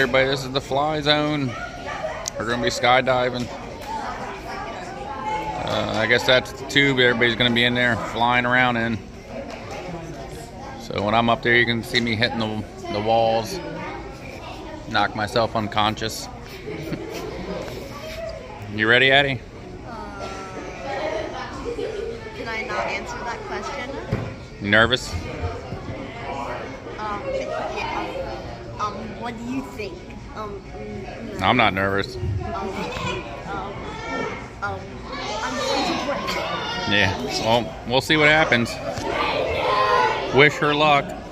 everybody, this is the fly zone. We're going to be skydiving. I guess that's the tube everybody's going to be in there flying around in. So when I'm up there, you can see me hitting the walls, knock myself unconscious. You ready, Addie? Can I not answer that question? You nervous? What do you think? I'm not nervous. I'm going to break. Yeah, well, we'll see what happens. Wish her luck.